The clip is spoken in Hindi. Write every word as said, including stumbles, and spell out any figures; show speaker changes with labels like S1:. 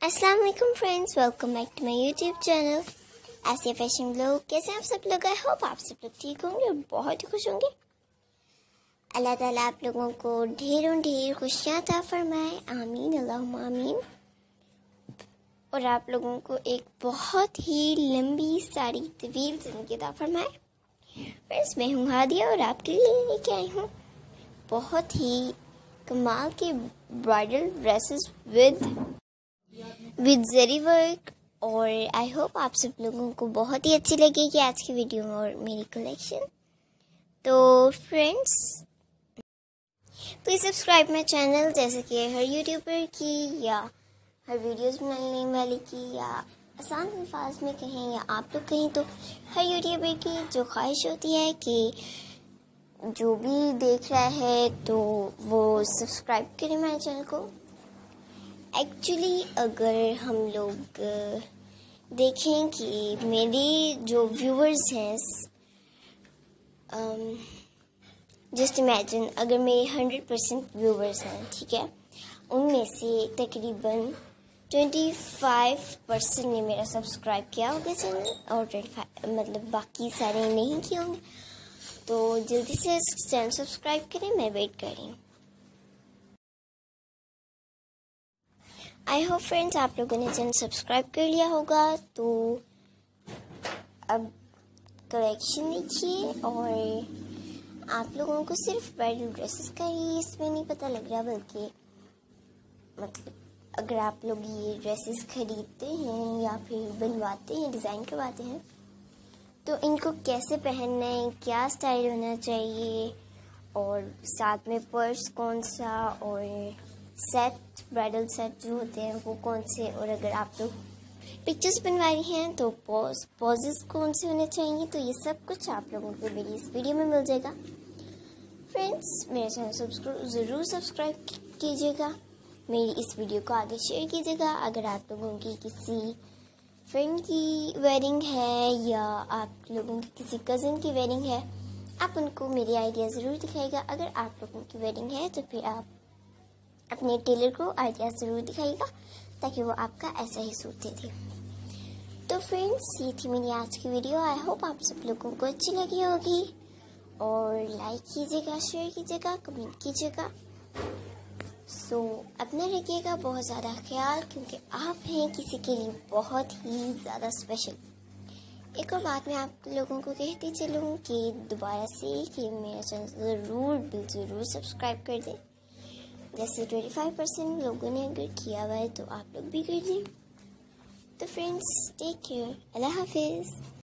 S1: अस्सलाम वालेकुम friends, welcome back to my YouTube channel ऐसे फैशन ब्लॉग। कैसे आप सब लोग? आई होप आप सब लोग ठीक होंगे और बहुत ही खुश होंगे। अल्लाह ताला आप लोगों को ढेरों ढेर खुशियाँ अता फरमाए, आमीन अल्लाहुम्मा आमीन। और आप लोगों को एक बहुत ही लंबी सारी तवील ज़िंदगी अता फरमाए। फ्रेंड्स, मैं हूँ हादिया और आपके लिए लेके आई हूँ बहुत ही कमाल के bridal dresses with with zari work. और आई होप आप सब लोगों को बहुत ही अच्छी लगेगी आज की वीडियो और मेरी कलेक्शन। तो friends, please subscribe my channel, जैसे कि हर यूट्यूबर की या हर वीडियोस बनाने वाले की या आसान अल्फाज में कहें या आप लोग कहें तो हर यूट्यूबर की जो ख्वाहिश होती है कि जो भी देख रहा है तो वो सब्सक्राइब करें मेरे चैनल को। एक्चुअली अगर हम लोग देखें कि मेरे जो व्यूअर्स हैं, जस्ट इमेजिन अगर मेरे हंड्रेड परसेंट व्यूअर्स हैं, ठीक है, उनमें से तकरीबन ट्वेंटी फाइव परसेंट ने मेरा सब्सक्राइब किया होगा चैनल और ट्वेंटी फाइव मतलब बाकी सारे नहीं किए होंगे। तो जल्दी से चैनल सब्सक्राइब करें, मैं वेट कर रही हूँ। आई होप फ्रेंड्स आप लोगों ने चैनल सब्सक्राइब कर लिया होगा। तो अब कलेक्शन देखिए, और आप लोगों को सिर्फ ब्राइडल ड्रेसेस का ही इसमें नहीं पता लग रहा, बल्कि मतलब अगर आप लोग ये ड्रेसेस खरीदते हैं या फिर बनवाते हैं, डिज़ाइन करवाते हैं, तो इनको कैसे पहनना है, क्या स्टाइल होना चाहिए, और साथ में पर्स कौन सा और सेट ब्राइडल सेट जो होते हैं वो कौन से, और अगर आप लोग पिक्चर्स बनवा रही हैं तो पोज पोजेस कौन से होने चाहिए, तो ये सब कुछ आप लोगों को मेरी इस वीडियो में मिल जाएगा। फ्रेंड्स, मेरे चैनल सब्सक्राइब ज़रूर सब्सक्राइब कीजिएगा, मेरी इस वीडियो को आगे शेयर कीजिएगा। अगर आप लोगों की किसी फ्रेंड की वेडिंग है या आप लोगों की किसी कज़न की वेडिंग है, आप उनको मेरी आइडिया ज़रूर दिखाइएगा। अगर आप लोगों की वेडिंग है तो फिर आप अपने टेलर को आइडिया ज़रूर दिखाइएगा ताकि वो आपका ऐसा ही सूट दे दे। तो फ्रेंड्स, ये थी मेरी आज की वीडियो। आई होप आप सब लोगों को अच्छी लगी होगी, और लाइक कीजिएगा, शेयर कीजिएगा, कमेंट कीजिएगा। सो so, अपना रखिएगा बहुत ज़्यादा ख्याल, क्योंकि आप हैं किसी के लिए बहुत ही ज़्यादा स्पेशल। एक और बात मैं आप लोगों को कहती चलूँ कि दोबारा से कि मेरा चैनल ज़रूर बिल ज़रूर सब्सक्राइब कर दें। जैसे ट्वेंटी फाइव परसेंट लोगों ने अगर किया हुआ है तो आप लोग भी कर दें। तो फ्रेंड्स, टेक केयर, अल्लाह हाफिज़।